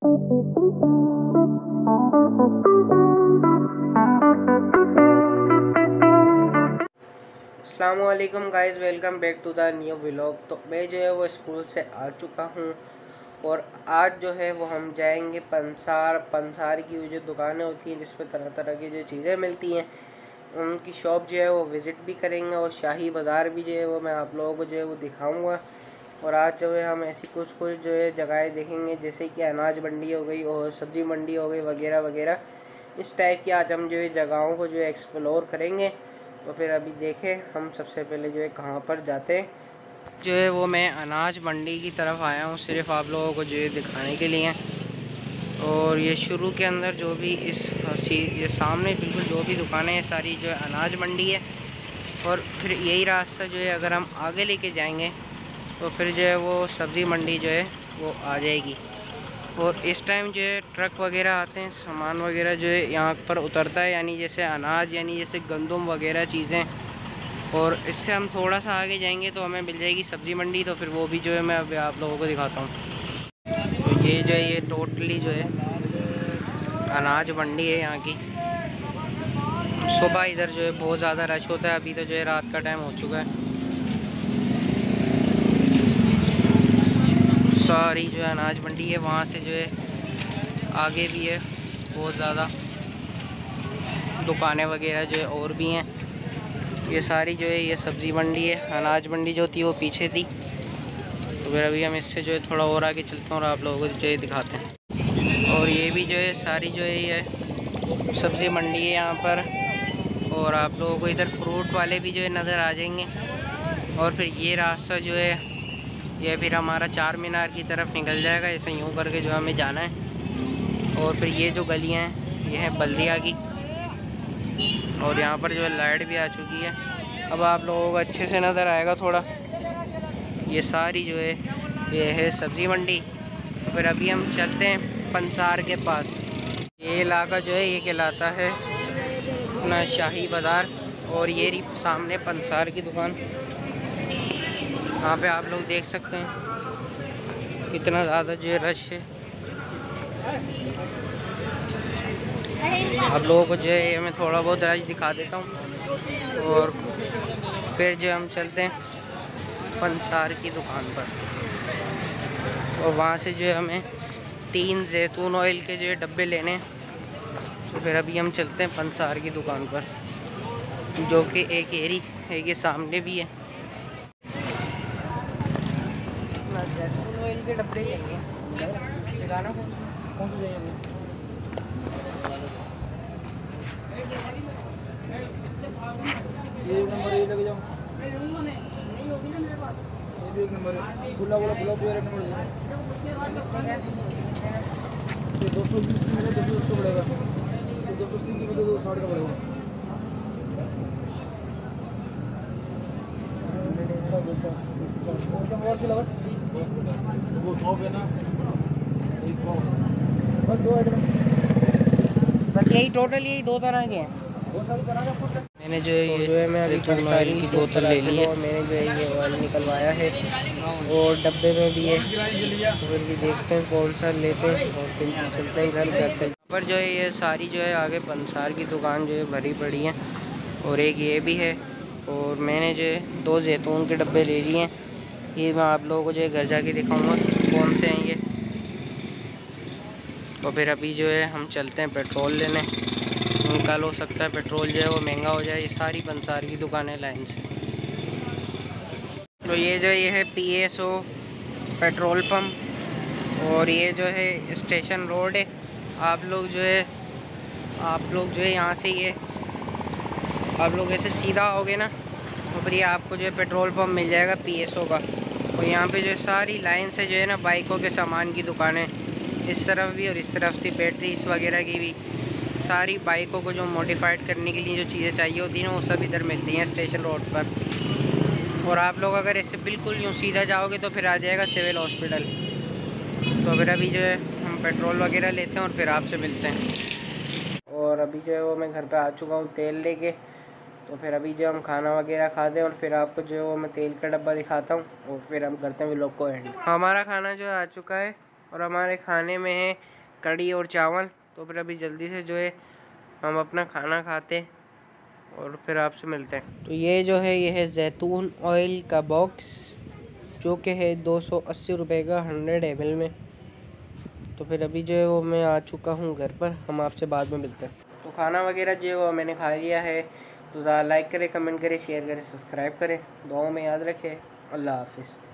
अस्सलामुअलैकुम guys, welcome back to the new vlog. तो मैं जो है वो स्कूल से आ चुका हूँ और आज जो है वो हम जाएंगे पंसार की जो दुकानें होती हैं जिसपे तरह तरह की जो चीज़ें मिलती हैं उनकी शॉप जो है वो विज़िट भी करेंगे और शाही बाज़ार भी जो है वो मैं आप लोगों को जो है वो दिखाऊँगा। और आज जो है हम ऐसी कुछ जो है जगहें देखेंगे जैसे कि अनाज मंडी हो गई और सब्ज़ी मंडी हो गई वगैरह वगैरह। इस टाइप की आज हम जो है जगहों को जो है एक्सप्लोर करेंगे। तो फिर अभी देखें हम सबसे पहले जो है कहाँ पर जाते हैं। जो है वो मैं अनाज मंडी की तरफ आया हूँ सिर्फ आप लोगों को जो है दिखाने के लिए। और ये शुरू के अंदर जो भी ये सामने बिल्कुल जो भी दुकानें हैं सारी जो है अनाज मंडी है। और फिर यही रास्ता जो है अगर हम आगे लेके जाएंगे तो फिर जो है वो सब्ज़ी मंडी जो है वो आ जाएगी। और इस टाइम जो है ट्रक वगैरह आते हैं, सामान वगैरह जो है यहाँ पर उतरता है, यानी जैसे अनाज यानी जैसे गंदम वगैरह चीज़ें। और इससे हम थोड़ा सा आगे जाएंगे तो हमें मिल जाएगी सब्ज़ी मंडी। तो फिर वो भी जो है मैं अभी आप लोगों को दिखाता हूँ। तो ये जो है ये टोटली जो है अनाज मंडी है यहाँ की। सुबह इधर जो है बहुत ज़्यादा रश होता है, अभी तो जो है रात का टाइम हो चुका है। सारी जो है अनाज मंडी है, वहाँ से जो है आगे भी है बहुत ज़्यादा दुकानें वगैरह जो है और भी हैं। ये सारी जो है ये सब्ज़ी मंडी है, अनाज मंडी जो थी वो पीछे थी। तो फिर अभी हम इससे जो है थोड़ा और आगे चलते हैं और आप लोगों को जो है दिखाते हैं। और ये भी जो है सारी जो है ये सब्ज़ी मंडी है यहाँ पर। और आप लोगों को इधर फ्रूट वाले भी जो है नज़र आ जाएंगे। और फिर ये रास्ता जो है ये फिर हमारा चार मीनार की तरफ निकल जाएगा, ऐसे यूँ करके जो हमें जाना है। और फिर ये जो गलियाँ हैं ये हैं बल्दिया की। और यहाँ पर जो है लाइट भी आ चुकी है, अब आप लोगों को अच्छे से नज़र आएगा थोड़ा। ये सारी जो है ये है सब्ज़ी मंडी। तो फिर अभी हम चलते हैं पंसार के पास। ये इलाका जो है ये कहलाता है अपना शाही बाज़ार। और ये सामने पंसार की दुकान, यहाँ पे आप लोग देख सकते हैं कितना ज़्यादा जो है रश है। आप लोगों को जो है मैं थोड़ा बहुत रश दिखा देता हूँ और फिर जो हम चलते हैं पंसार की दुकान पर। और वहाँ से जो है हमें 3 जैतून ऑयल के जो है डब्बे लेने हैं। तो फिर अभी हम चलते हैं पंसार की दुकान पर, जो कि एक एरी है, ये सामने भी है। जैतून ऑयल के डब्बे लेंगे, दिखाना कौन से चाहिए? ये एक नंबर ये लग जाओ, ये भी एक नंबर है, खुला खुला खुला पूरा एक नंबर है। ये 220 की में 220 का पड़ेगा, ये 280 की में 260 का पड़ेगा। वो 100 है ना, बस 2 आइटम, बस यही टोटल यही 2 तरह के हैं। मैंने जो है मैं अभी पंसारी की बोतल ले ली है और मैंने जो है ये ऑयल निकलवाया है और डब्बे में भी है। तो फिर भी देखते हैं कौन सा लेते हैं और फिर चलते हैं घर चलते हैं। पर जो है ये सारी जो है आगे पंसार की दुकान जो है भरी पड़ी है और एक ये भी है। और मैंने जो है 2 जैतून के डब्बे ले लिए हैं, ये मैं आप लोगों को जो है घर जाके दिखाऊंगा कौन से हैं ये। तो फिर अभी जो है हम चलते हैं पेट्रोल लेने। कल हो सकता है पेट्रोल जो है वो महंगा हो जाए। ये सारी पंसार की दुकानें लाइन से। तो ये जो है PSO पेट्रोल पंप और ये जो है स्टेशन रोड है। आप लोग जो है यहाँ से ये आप लोग ऐसे सीधा आओगे ना तो फिर ये आपको जो है पेट्रोल पंप मिल जाएगा PSO का। और यहाँ पे जो है सारी लाइन से जो है ना बाइकों के सामान की दुकानें, इस तरफ भी और इस तरफ से बैटरीज वगैरह की भी, सारी बाइकों को जो मॉडिफाइड करने के लिए जो चीज़ें चाहिए होती हैं ना वो सब इधर मिलती हैं स्टेशन रोड पर। और आप लोग अगर ऐसे बिल्कुल यूँ सीधा जाओगे तो फिर आ जाएगा सिविल हॉस्पिटल। तो फिर अभी जो है हम पेट्रोल वगैरह लेते हैं और फिर आपसे मिलते हैं। और अभी जो है वो मैं घर पे आ चुका हूँ तेल लेके। तो फिर अभी जो हम खाना वगैरह खाते हैं और फिर आपको जो है वो मैं तेल का डब्बा दिखाता हूँ और फिर हम करते हैं व्लॉग को एंड। हमारा खाना जो है आ चुका है और हमारे खाने में है कढ़ी और चावल। तो फिर अभी जल्दी से जो है हम अपना खाना खाते हैं और फिर आपसे मिलते हैं। तो ये जो है ये है जैतून ऑयल का बॉक्स, जो कि है 280 रुपये का 100 ml में। तो फिर अभी जो है वो मैं आ चुका हूँ घर पर, हम आपसे बाद में मिलते हैं। तो खाना वगैरह जो है वो मैंने खा लिया है। तो लाइक करें, कमेंट करें, शेयर करें, सब्सक्राइब करें, दुआओं में याद रखें। अल्लाह हाफिज़।